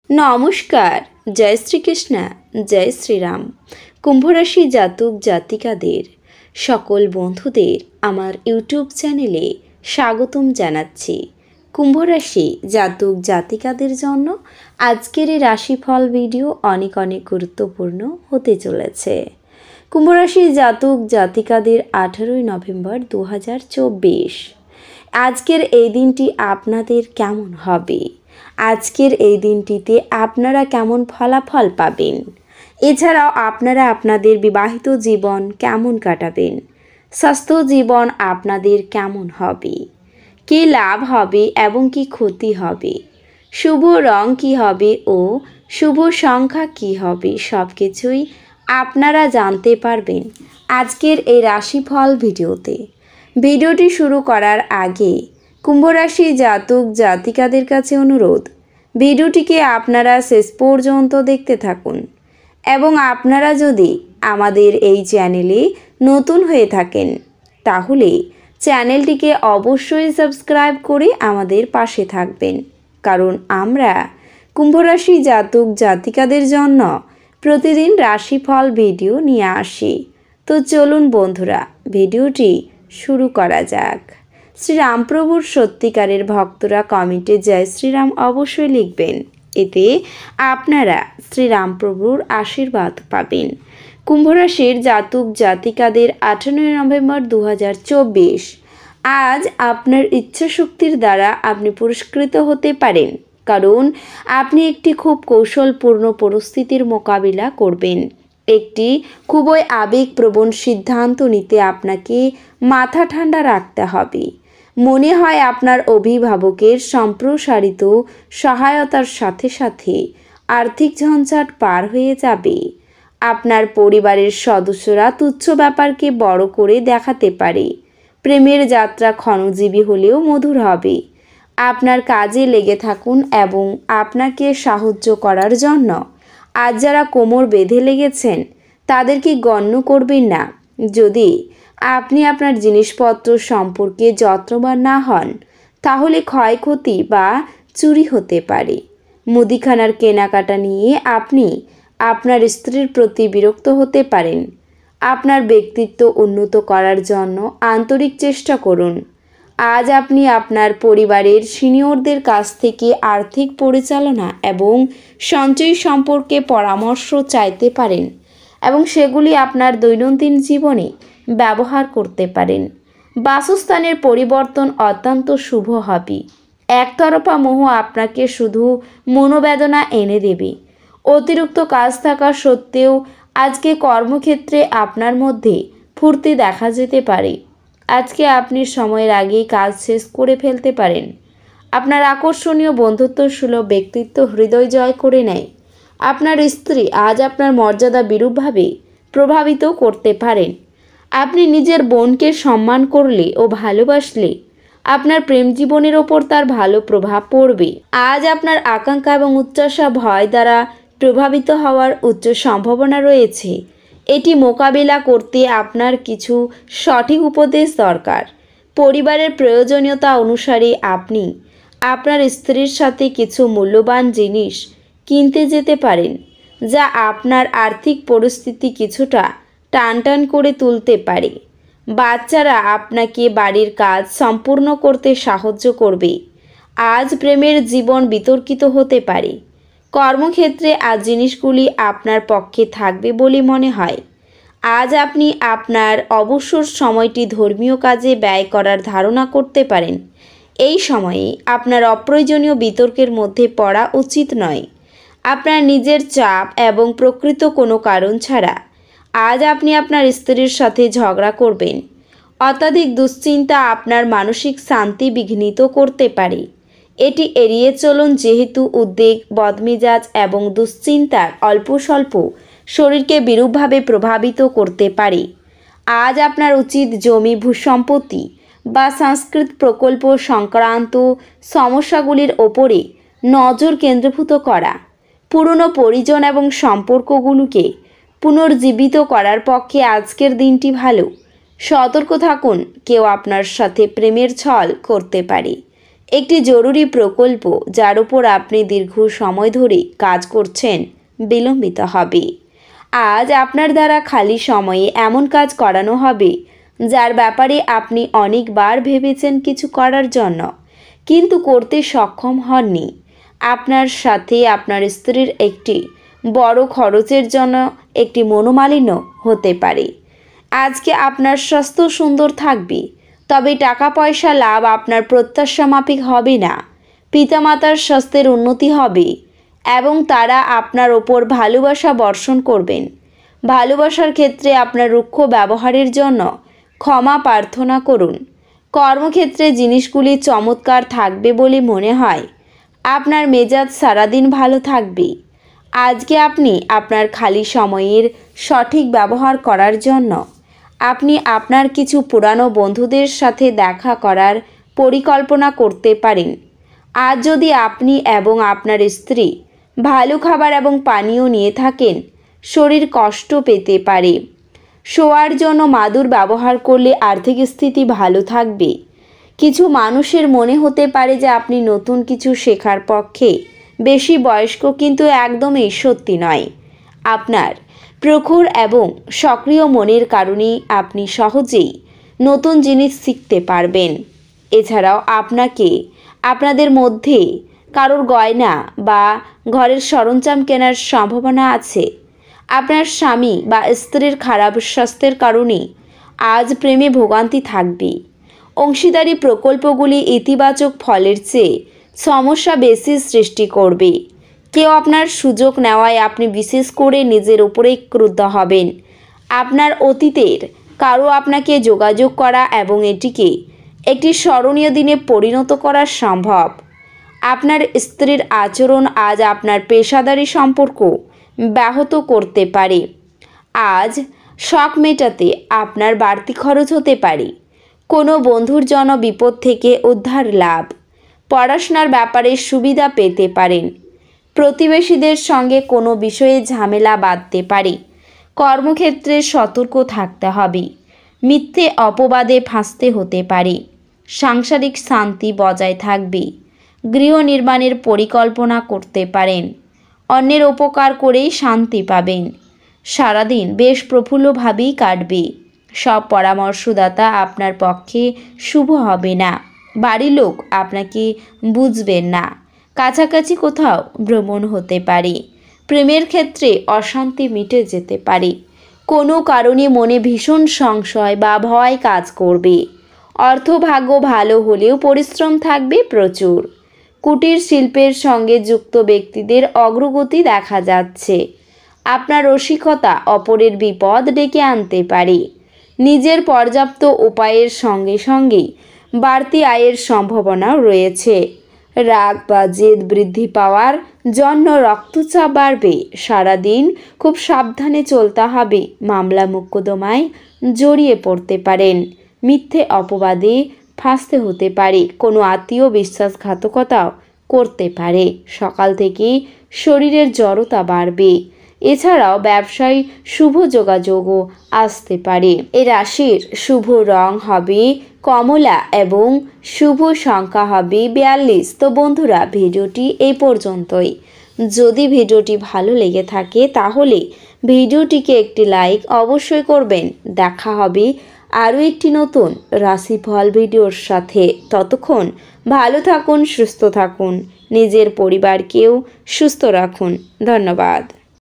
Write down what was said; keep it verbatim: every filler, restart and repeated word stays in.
নমস্কার, জয় শ্রীকৃষ্ণ, জয় শ্রীরাম। কুম্ভরাশি জাতক জাতিকাদের সকল বন্ধুদের আমার ইউটিউব চ্যানেলে স্বাগতম জানাচ্ছি। কুম্ভরাশি জাতক জাতিকাদের জন্য আজকের এই রাশিফল ভিডিও অনেক অনেক গুরুত্বপূর্ণ হতে চলেছে। কুম্ভরাশি জাতক জাতিকাদের আঠারোই নভেম্বর দু হাজার চব্বিশ। আজকের এই দিনটি আপনাদের কেমন হবে? আজকের এই দিনটিতে আপনারা কেমন ফলাফল পাবেন? এছাড়াও আপনারা আপনাদের বিবাহিত জীবন কেমন কাটাবেন? স্বাস্থ্য জীবন আপনাদের কেমন হবে? কী লাভ হবে এবং কি ক্ষতি হবে? শুভ রং কী হবে ও শুভ সংখ্যা কী হবে? সব কিছুই আপনারা জানতে পারবেন আজকের এই রাশিফল ভিডিওতে। ভিডিওটি শুরু করার আগে কুম্ভরাশি জাতক জাতিকাদের কাছে অনুরোধ, ভিডিওটিকে আপনারা শেষ পর্যন্ত দেখতে থাকুন এবং আপনারা যদি আমাদের এই চ্যানেলে নতুন হয়ে থাকেন তাহলে চ্যানেলটিকে অবশ্যই সাবস্ক্রাইব করে আমাদের পাশে থাকবেন, কারণ আমরা কুম্ভরাশি জাতক জাতিকাদের জন্য প্রতিদিন রাশিফল ভিডিও নিয়ে আসি। তো চলুন বন্ধুরা, ভিডিওটি শুরু করা যাক। শ্রীরামপ্রভুর সত্যিকারের ভক্তরা কমেন্টে জয় শ্রীরাম অবশ্যই লিখবেন, এতে আপনারা শ্রীরামপ্রভুর আশীর্বাদ পাবেন। কুম্ভরাশির জাতক জাতিকাদের আঠারোই নভেম্বর দু হাজার চব্বিশ। আজ আপনার ইচ্ছাশক্তির দ্বারা আপনি পুরস্কৃত হতে পারেন, কারণ আপনি একটি খুব কৌশলপূর্ণ পরিস্থিতির মোকাবিলা করবেন। একটি খুবই আবেগপ্রবণ সিদ্ধান্ত নিতে আপনাকে মাথা ঠান্ডা রাখতে হবে। মনে হয় আপনার অভিভাবকের সম্প্রসারিত সহায়তার সাথে সাথে আর্থিক ঝঞ্ঝাট পার হয়ে যাবে। আপনার পরিবারের সদস্যরা তুচ্ছ ব্যাপারকে বড় করে দেখাতে পারে। প্রেমের যাত্রা ক্ষণজীবী হলেও মধুর হবে। আপনার কাজে লেগে থাকুন এবং আপনাকে সাহায্য করার জন্য আজ যারা কোমর বেঁধে লেগেছেন তাদেরকে গণ্য করবেন না। যদি আপনি আপনার জিনিসপত্র সম্পর্কে যত্নবান না হন তাহলে ক্ষয়ক্ষতি বা চুরি হতে পারে। মুদিখানার কেনাকাটা নিয়ে আপনি আপনার স্ত্রীর প্রতি বিরক্ত হতে পারেন। আপনার ব্যক্তিত্ব উন্নত করার জন্য আন্তরিক চেষ্টা করুন। আজ আপনি আপনার পরিবারের সিনিয়রদের কাছ থেকে আর্থিক পরিচালনা এবং সঞ্চয় সম্পর্কে পরামর্শ চাইতে পারেন এবং সেগুলি আপনার দৈনন্দিন জীবনে ব্যবহার করতে পারেন। বাসস্থানের পরিবর্তন অত্যন্ত শুভ হবে। একতরফা মোহ আপনাকে শুধু মনোবেদনা এনে দেবে। অতিরিক্ত কাজ থাকা সত্ত্বেও আজকে কর্মক্ষেত্রে আপনার মধ্যে ফুর্তি দেখা যেতে পারে। আজকে আপনি সময়ের আগেই কাজ শেষ করে ফেলতে পারেন। আপনার আকর্ষণীয় বন্ধুত্ব সুলভ ব্যক্তিত্ব হৃদয় জয় করে নেয়। আপনার স্ত্রী আজ আপনার মর্যাদা বিরূপভাবে প্রভাবিত করতে পারেন। আপনি নিজের বোনকে সম্মান করলে ও ভালোবাসলে আপনার প্রেম জীবনের ওপর তার ভালো প্রভাব পড়বে। আজ আপনার আকাঙ্ক্ষা এবং উচ্চাসা ভয় দ্বারা প্রভাবিত হওয়ার উচ্চ সম্ভাবনা রয়েছে। এটি মোকাবিলা করতে আপনার কিছু সঠিক উপদেশ দরকার। পরিবারের প্রয়োজনীয়তা অনুসারে আপনি আপনার স্ত্রীর সাথে কিছু মূল্যবান জিনিস কিনতে যেতে পারেন, যা আপনার আর্থিক পরিস্থিতি কিছুটা টানটান করে তুলতে পারে। বাচ্চারা আপনাকে বাড়ির কাজ সম্পূর্ণ করতে সাহায্য করবে। আজ প্রেমের জীবন বিতর্কিত হতে পারে। কর্মক্ষেত্রে আজ জিনিসগুলি আপনার পক্ষে থাকবে বলে মনে হয়। আজ আপনি আপনার অবসর সময়টি ধর্মীয় কাজে ব্যয় করার ধারণা করতে পারেন। এই সময়ে আপনার অপ্রয়োজনীয় বিতর্কের মধ্যে পড়া উচিত নয়। আপনার নিজের চাপ এবং প্রকৃত কোনো কারণ ছাড়া আজ আপনি আপনার স্ত্রীর সাথে ঝগড়া করবেন। অত্যাধিক দুশ্চিন্তা আপনার মানসিক শান্তি বিঘ্নিত করতে পারে। এটি এড়িয়ে চলুন, যেহেতু উদ্বেগ, বদমেজাজ এবং দুশ্চিন্তার অল্প স্বল্প শরীরকে বিরূপভাবে প্রভাবিত করতে পারে। আজ আপনার উচিত জমি, ভূসম্পত্তি বা সাংস্কৃতিক প্রকল্প সংক্রান্ত সমস্যাগুলির ওপরে নজর কেন্দ্রীভূত করা। পুরনো পরিজন এবং সম্পর্কগুলোকে পুনর্জীবিত করার পক্ষে আজকের দিনটি ভালো। সতর্ক থাকুন, কেউ আপনার সাথে প্রেমের ছল করতে পারে। একটি জরুরি প্রকল্প যার উপর আপনি দীর্ঘ সময় ধরে কাজ করছেন বিলম্বিত হবে। আজ আপনার দ্বারা খালি সময়ে এমন কাজ করানো হবে যার ব্যাপারে আপনি অনেকবার ভেবেছেন কিছু করার জন্য, কিন্তু করতে সক্ষম হননি। আপনার সাথে আপনার স্ত্রীর একটি বড় খরচের জন্য একটি মনোমালিন্য হতে পারে। আজকে আপনার স্বাস্থ্য সুন্দর থাকবে, তবে টাকা পয়সা লাভ আপনার প্রত্যাশা মাফিক হবে না। পিতামাতার স্বাস্থ্যের উন্নতি হবে এবং তারা আপনার ওপর ভালোবাসা বর্ষণ করবেন। ভালোবাসার ক্ষেত্রে আপনার রুক্ষ ব্যবহারের জন্য ক্ষমা প্রার্থনা করুন। কর্মক্ষেত্রে জিনিসগুলি চমৎকার থাকবে বলে মনে হয়। আপনার মেজাজ সারাদিন ভালো থাকবে। আজকে আপনি আপনার খালি সময়ের সঠিক ব্যবহার করার জন্য আপনি আপনার কিছু পুরানো বন্ধুদের সাথে দেখা করার পরিকল্পনা করতে পারেন। আজ যদি আপনি এবং আপনার স্ত্রী ভালো খাবার এবং পানীয় নিয়ে থাকেন, শরীর কষ্ট পেতে পারে। শোয়ার জন্য মাদুর ব্যবহার করলে আর্থিক স্থিতি ভালো থাকবে। কিছু মানুষের মনে হতে পারে যে আপনি নতুন কিছু শেখার পক্ষে বেশি বয়স্ক, কিন্তু একদমই সত্যি নয়। আপনার প্রখর এবং সক্রিয় মনের কারণেই আপনি সহজেই নতুন জিনিস শিখতে পারবেন। এছাড়াও আপনাকে আপনাদের মধ্যে কারোর গয়না বা ঘরের সরঞ্জাম কেনার সম্ভাবনা আছে। আপনার স্বামী বা স্ত্রীর খারাপ স্বাস্থ্যের কারণে আজ প্রেমে ভোগান্তি থাকবে। অংশীদারি প্রকল্পগুলি ইতিবাচক ফলের চেয়ে সমস্যা বেশি সৃষ্টি করবে। কেউ আপনার সুযোগ নেওয়ায় আপনি বিশেষ করে নিজের উপরে ক্রুদ্ধ হবেন। আপনার অতীতের কারো আপনাকে যোগাযোগ করা এবং এটিকে একটি স্মরণীয় দিনে পরিণত করা সম্ভব। আপনার স্ত্রীর আচরণ আজ আপনার পেশাদারি সম্পর্ক ব্যাহত করতে পারে। আজ শখ মেটাতে আপনার বাড়তি খরচ হতে পারে। কোনো বন্ধুর জন্য বিপদ থেকে উদ্ধার লাভ। পড়াশোনার ব্যাপারে সুবিধা পেতে পারেন। প্রতিবেশীদের সঙ্গে কোনো বিষয়ে ঝামেলা বাঁধতে পারে। কর্মক্ষেত্রে সতর্ক থাকতে হবে। মিথ্যে অপবাদে ফাঁসতে হতে পারে। সাংসারিক শান্তি বজায় থাকবে। গৃহ নির্মাণের পরিকল্পনা করতে পারেন। অন্যের উপকার করেই শান্তি পাবেন। সারাদিন বেশ প্রফুল্লভাবেই কাটবে। সব পরামর্শদাতা আপনার পক্ষে শুভ হবে না। বাড়ির লোক আপনাকে বুঝবেন না। কাছাকাছি কোথাও ভ্রমণ হতে পারে। প্রেমের ক্ষেত্রে অশান্তি মিটে যেতে পারে। কোনো কারণে মনে ভীষণ সংশয় বা ভয় কাজ করবে। অর্থভাগ্য ভালো হলেও পরিশ্রম থাকবে প্রচুর। কুটির শিল্পের সঙ্গে যুক্ত ব্যক্তিদের অগ্রগতি দেখা যাচ্ছে। আপনার রসিকতা অপরের বিপদ ডেকে আনতে পারে। নিজের পর্যাপ্ত উপায়ের সঙ্গে সঙ্গে বাড়তি আয়ের সম্ভাবনাও রয়েছে। রাগ বা জেদ বৃদ্ধি পাওয়ার জন্য রক্তচাপ বাড়বে। সারাদিন খুব সাবধানে চলতে হবে। মামলা মোকদ্দমায় জড়িয়ে পড়তে পারেন। মিথ্যে অপবাদে ফাঁসতে হতে পারে। কোনো আত্মীয় বিশ্বাসঘাতকতাও করতে পারে। সকাল থেকেই শরীরের জড়তা বাড়বে। এছাড়াও ব্যবসায় শুভ যোগাযোগও আসতে পারে। এ রাশির শুভ রং হবে কমলা এবং শুভ সংখ্যা হবে বিয়াল্লিশ। তো বন্ধুরা, ভিডিওটি এই পর্যন্তই। যদি ভিডিওটি ভালো লেগে থাকে তাহলে ভিডিওটিকে একটি লাইক অবশ্যই করবেন। দেখা হবে আরও একটি নতুন রাশিফল ভিডিওর সাথে। ততক্ষণ ভালো থাকুন, সুস্থ থাকুন, নিজের পরিবারকেও সুস্থ রাখুন। ধন্যবাদ।